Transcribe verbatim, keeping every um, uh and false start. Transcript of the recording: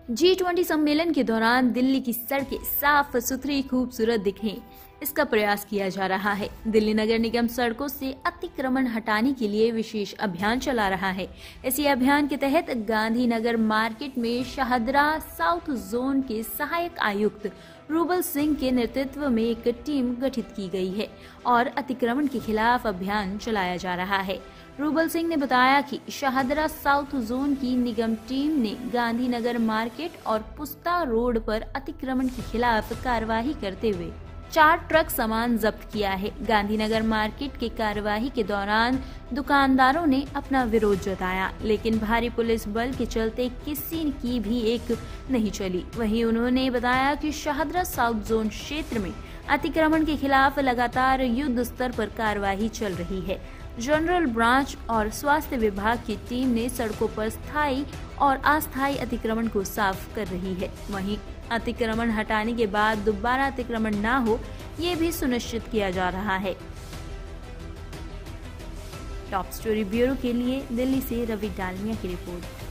G twenty सम्मेलन के दौरान दिल्ली की सड़कें साफ सुथरी खूबसूरत दिखें, इसका प्रयास किया जा रहा है। दिल्ली नगर निगम सड़कों से अतिक्रमण हटाने के लिए विशेष अभियान चला रहा है। इसी अभियान के तहत गांधीनगर मार्केट में शाहदरा साउथ जोन के सहायक आयुक्त रूबल सिंह के नेतृत्व में एक टीम गठित की गई है और अतिक्रमण के खिलाफ अभियान चलाया जा रहा है। रूबल सिंह ने बताया कि शाहदरा साउथ जोन की निगम टीम ने गांधीनगर मार्केट और पुस्ता रोड पर अतिक्रमण के खिलाफ कार्रवाई करते हुए चार ट्रक सामान जब्त किया है। गांधीनगर मार्केट के कार्यवाही के दौरान दुकानदारों ने अपना विरोध जताया, लेकिन भारी पुलिस बल के चलते किसी की भी एक नहीं चली। वहीं उन्होंने बताया कि शाहदरा साउथ जोन क्षेत्र में अतिक्रमण के खिलाफ लगातार युद्ध स्तर पर कार्रवाई चल रही है। जनरल ब्रांच और स्वास्थ्य विभाग की टीम ने सड़कों पर स्थायी और अस्थायी अतिक्रमण को साफ कर रही है। वहीं अतिक्रमण हटाने के बाद दोबारा अतिक्रमण न हो, ये भी सुनिश्चित किया जा रहा है। टॉप स्टोरी ब्यूरो के लिए दिल्ली से रवि डालमिया की रिपोर्ट।